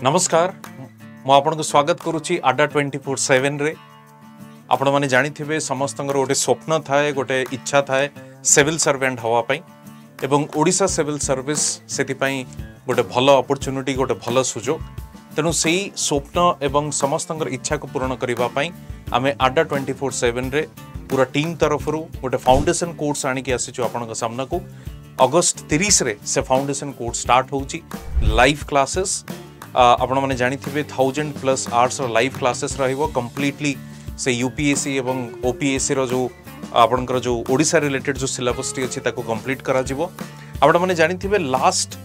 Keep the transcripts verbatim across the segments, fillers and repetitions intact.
नमस्कार मु आपन को स्वागत करुच्ची आडा ट्वेंटी फोर सेवेन रे आपण माने जानी थिबे समस्तंगर गोटे स्वप्न थाए गोटे इच्छा थाए सिविल सर्वेंट हवा पई एवं ओडिशा सिविल सर्विस सेति पई गोटे भलो अपॉर्चुनिटी गोटे भलो सुजोग तेणु सेही स्वप्न एवं समस्तंगर इच्छा को पूर्ण करिवा पई आमे आडा ट्वेंटी फोर सेवेन रे पूरा टीम तरफ रु गोटे फाउंडेशन कोर्स आनी के आसीचो आपण को सामना को अगस्त तीस रे से फाउंडेशन कोर्स स्टार्ट होउची लाइव क्लासेस आपण माने जानी थिबे थाउजेंड प्लस आवर्स रो लाइव क्लासेस रहिबो कंप्लीटली से यूपीएससी एवं ओपीएससी रो जो आपनकर जो ओडिसा रिलेटेड जो सिलेबस टी अछि ताको कंप्लीट करा जिवो आपण माने जानी थिबे लास्ट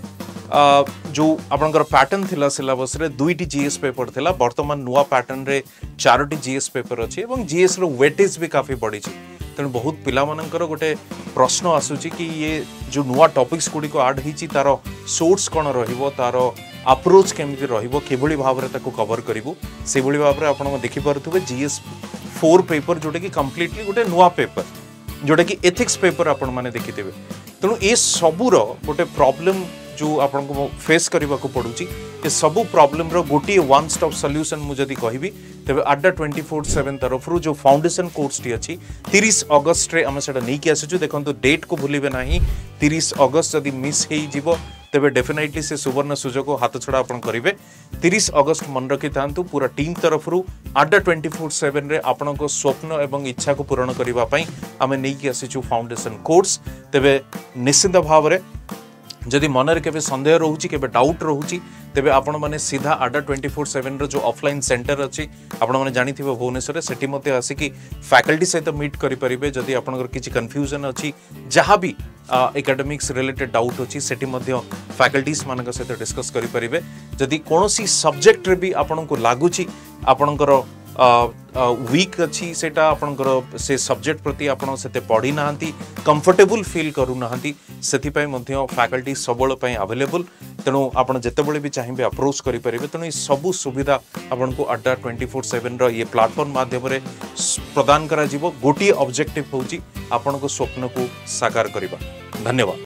जो आपनकर पैटर्न थिला सिलेबस रे दुईटी जीएस पेपर थिला वर्तमान नुवा पैटर्न रे चारोटी जीएस पेपर अछि एवं जीएस रो वेटेज भी काफी बढ़ी छि तेणु बहुत पिला मानकर गोटे प्रश्न आसुची कि ये जो नुआ टॉपिक्स गुडी को ऐड हिची तारो सोर्स कोन रहिबो तारो अप्रोच केमिति रहिबो केबोली भाव रे ताको कवर करिवो सेबोली भाव रे आपण देखि पारुथबे जीएस फोर पेपर जोटे कि कंप्लीटली गोटे नुआ पेपर जोटे कि एथिक्स पेपर आपण माने देखितेबे तेणु ए सबुर गोटे प्रॉब्लम जो आपण को फेस करबा को पडुची ए सबु प्रॉब्लम रो गोटी वन स्टॉप सॉल्यूशन मु जदी कहिबी तबे आडा ट्वेंटी फोर सेवेन तरफ रु जो फाउंडेशन कोर्स टी अछि तीस अगस्त रे हम सेटा नै कि आसुछु देखंतु डेट को भूलिबे नाही तीस अगस्त जदी मिस हेई जिवो तबे डेफिनेटली से सुवर्ण सुजोग हाथ छड़ा आपण करिवे तीस अगस्त मन रखि थांतु पूरा टीम तरफ रु आडा ट्वेंटी फोर सेवेन रे आपण को स्वप्न एवं इच्छा को पूर्ण करिवा पई हमें नै कि आसीछु फाउंडेशन कोर्स तबे निश्चित भाव रे जदि मनरे केबे संदेह रहउची केबे डाउट रहउची तेबे आपण माने सीधा आडा ट्वेंटी फोर सेवेन रो जो ऑफलाइन सेंटर अछि आपण माने जानि थिबे भुवनेश्वर रे सेठी मते आसी कि फैकल्टी सहित मीट करि परिबे जदि आपनकर किछि कंफ्यूजन अछि जहां भी एकेडमिक्स रिलेटेड डाउट अछि सेठी मध्य फैकल्टीज मानक सहित डिस्कस करि परिबे जदि कोनोसी सब्जेक्ट रे भी आपण को लागुची आपनकर वीक अच्छी सेटा आपनकर से सब्जेक्ट प्रति आपण सेते पढ़ी नाहंती कंफर्टेबल फील करू नाहंती सेति पय मध्य फैकल्टी सबल पय अवेलेबल तेणु आपण जेतेबेले भी चाहिबे अप्रोच करि परिबे तेणु सब सुविधा आपण को अड्डा ट्वेंटी फोर सेवेन रो ये प्लेटफॉर्म माध्यम रे प्रदान करा जिवो गोटी ऑब्जेक्टिव होउची आपण को स्वप्न को साकार करिबा। धन्यवाद।